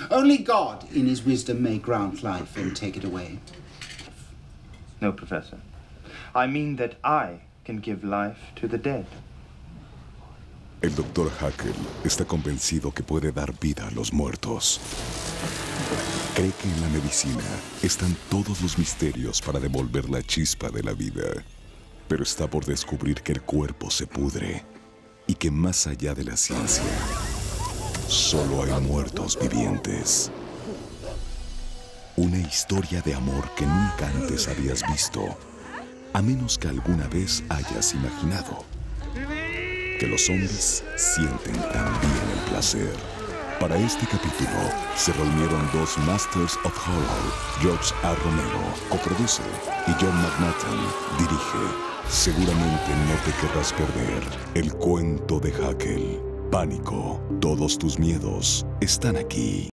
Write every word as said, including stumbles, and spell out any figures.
Only God, in his wisdom, may grant life and take it away. No, Professor. I mean that I can give life to the dead. El doctor Haeckel está convencido que puede dar vida a los muertos. Cree que en la medicina están todos los misterios para devolver la chispa de la vida. Pero está por descubrir que el cuerpo se pudre y que más allá de la ciencia, solo hay muertos vivientes. Una historia de amor que nunca antes habías visto, a menos que alguna vez hayas imaginado que los zombies sienten también el placer. Para este capítulo se reunieron dos Masters of Horror. George A. Romero coproduce y John McNaughton dirige. Seguramente no te querrás perder el cuento de Haeckel. Pánico, todos tus miedos están aquí.